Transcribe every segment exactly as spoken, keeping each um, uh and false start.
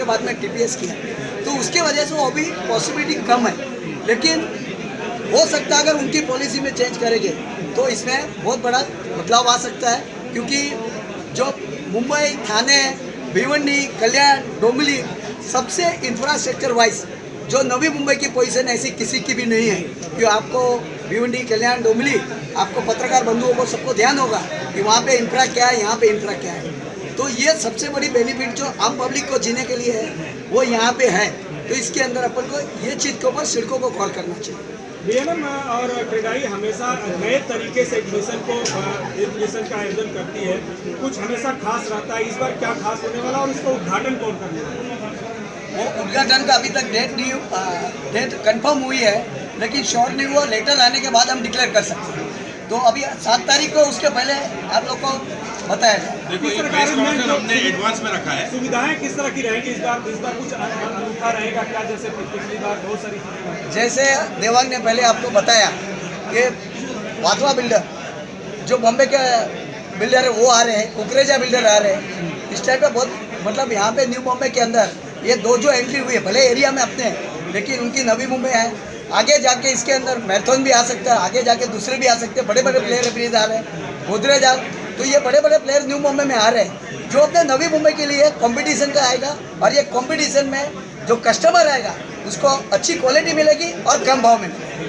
बाद में टीपीएस किया, तो उसके वजह से वो अभी पॉसिबिलिटी कम है। लेकिन हो सकता है अगर उनकी पॉलिसी में चेंज करेंगे तो इसमें बहुत बड़ा बदलाव आ सकता है, क्योंकि जो मुंबई, थाने, भिवंडी, कल्याण, डोंबिवली सबसे इंफ्रास्ट्रक्चर वाइज जो नवी मुंबई की पोजीशन ऐसी किसी की भी नहीं है कि आपको भिवंडी, कल्याण, डोंबिवली आपको पत्रकार बंधुओं को सबको ध्यान होगा कि वहाँ पे इंफ्रा क्या है, यहाँ पे इंफ्रा क्या है। तो ये सबसे बड़ी बेनिफिट जो आम पब्लिक को जीने के लिए है वो यहाँ पे है। तो इसके अंदर अपन को ये चीज़ के ऊपर सड़कों को गौर करना चाहिए। बीएनएम और क्रेडाई हमेशा नए तरीके से एग्जीबिशन को एग्जीबिशन का आयोजन करती है, कुछ हमेशा खास रहता है। इस बार क्या खास होने वाला और इसका उद्घाटन कौन करने वाला? वो उद्घाटन का अभी तक डेट नहीं डेट कंफर्म हुई है, लेकिन श्योर नहीं हुआ। लेटर आने के बाद हम डिक्लेयर कर सकते हैं। तो अभी सात तारीख को उसके पहले आप लोग को बताया जाए। देखो ये प्रेस कॉन्फ्रेंस हमने एडवांस में रखा है। सुविधाएं किस तरह की रहेंगी इस बार? इस बार कुछ अनूठा रहेगा क्या? जैसे पिछली बार बहुत सारी, जैसे देवांग ने पहले आपको बताया कि वाधवा बिल्डर जो बॉम्बे के बिल्डर है वो आ रहे हैं, कुकरेजा बिल्डर आ रहे हैं। इस टाइप का बहुत मतलब यहाँ पे न्यू बॉम्बे के अंदर ये दो जो एंट्री हुई है, भले एरिया में अपने, लेकिन उनकी नवी मुंबई है। आगे जाके इसके अंदर मैराथन भी आ सकता है, आगे जाके दूसरे भी आ सकते हैं। बड़े बड़े प्लेयर अभी आ रहे हैं, गोदरेज आ, तो ये बड़े बड़े प्लेयर न्यू मुंबई में आ रहे हैं जो अपने नवी मुंबई के लिए कंपटीशन का आएगा। और ये कंपटीशन में जो कस्टमर आएगा उसको अच्छी क्वालिटी मिलेगी और कम भाव में मिलेगी।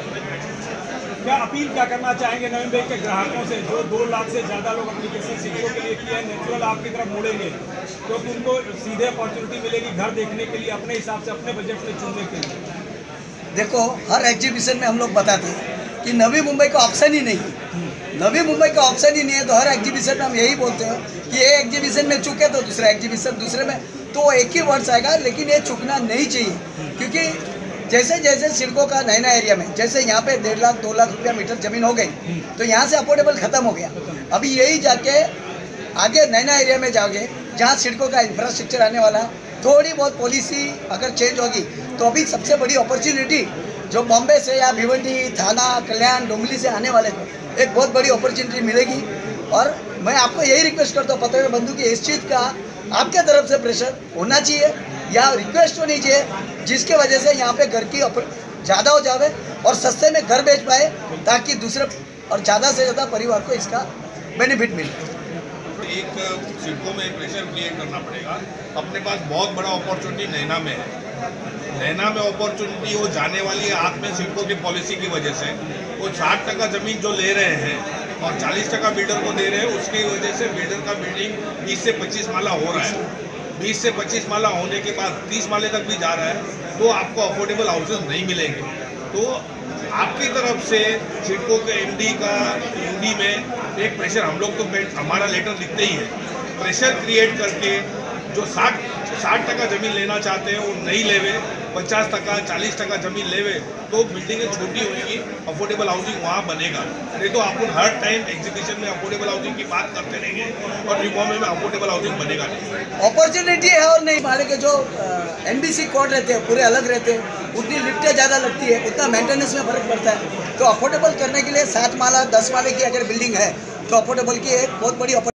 क्या अपील क्या करना चाहेंगे नवी मुंबई के ग्राहकों से जो दो लाख से ज़्यादा लोग एप्लीकेशन सीखने के लिए किए हैं, नेचुरल आपकी तरफ मुड़ेंगे क्योंकि तो उनको सीधे अपॉर्चुनिटी मिलेगी घर देखने के लिए, अपने हिसाब से अपने बजट में चुनने के लिए? देखो हर एग्जीबिशन में हम लोग बताते हैं कि नवी मुंबई का ऑप्शन ही नहीं है। नवी मुंबई का ऑप्शन ही नहीं है, तो हर एग्जीबिशन में हम यही बोलते हैं कि ये एग्जीबिशन में चुके तो दूसरा एग्जीबिशन दूसरे में, तो एक ही वर्ड्स आएगा। लेकिन ये चुकना नहीं चाहिए, क्योंकि जैसे जैसे सिडको का नया नया एरिया में, जैसे यहाँ पे डेढ़ लाख दो लाख रुपया मीटर जमीन हो गई, तो यहाँ से अफोर्डेबल खत्म हो गया। अभी यही जाके आगे नया नया एरिया में जाओगे जहाँ सिडको का इंफ्रास्ट्रक्चर आने वाला है, थोड़ी बहुत पॉलिसी अगर चेंज होगी तो अभी सबसे बड़ी अपॉर्चुनिटी जो बॉम्बे से या भिवंडी, थाना, कल्याण, डोंबिवली से आने वाले को एक बहुत बड़ी अपॉर्चुनिटी मिलेगी। और मैं आपको यही रिक्वेस्ट करता हूँ पत्रकार बंधु की, इस चीज़ का आपके तरफ से प्रेशर होना चाहिए या रिक्वेस्ट होनी चाहिए जिसके वजह से यहाँ पे घर की ज़्यादा हो जावे और सस्ते में घर बेच पाए, ताकि दूसरे और ज़्यादा से ज़्यादा परिवार को इसका बेनिफिट मिले। एक सिडको में प्रेशर क्रिएट करना पड़ेगा। अपने पास बहुत बड़ा अपॉर्चुनिटी नैना में है। नैना में अपॉर्चुनिटी वो जाने वाली है आप में सिडको की पॉलिसी की वजह से। वो साठ टका जमीन जो ले रहे हैं और चालीस टका बिल्डर को दे रहे हैं, उसकी वजह से बिल्डर का बिल्डिंग बीस से पच्चीस माला हो रहा है। बीस से पच्चीस माला होने के बाद तीस माले तक भी जा रहा है, तो आपको अफोर्डेबल हाउसेज नहीं मिलेंगे। तो आपकी तरफ से सिडको के एमडी का हिंदी में एक प्रेशर, हम लोग तो हमारा लेटर लिखते ही है, प्रेशर क्रिएट करके जो साठ साठ टका जमीन लेना चाहते हैं वो नहीं लेवे, पचास टका चालीस टका जमीन लेवे, तो बिल्डिंगें छोटी होंगी, अफोर्डेबल हाउसिंग वहाँ बनेगा। नहीं तो आप हर टाइम एग्जीबिशन में अफोर्डेबल हाउसिंग की बात करते रहेंगे और न्यू बॉम्बे में अफोर्डेबल हाउसिंग बनेगा नहीं। अपॉर्चुनिटी है और नहीं, माले के जो एनबीसी कोड रहते हैं पूरे अलग रहते हैं, उतनी लिफ्टें ज़्यादा लगती है, उतना मेंटेनेंस में फ़र्क पड़ता है। तो अफोर्डेबल करने के लिए सात माला दस माले की अगर बिल्डिंग है तो अफोर्डेबल की एक बहुत बड़ी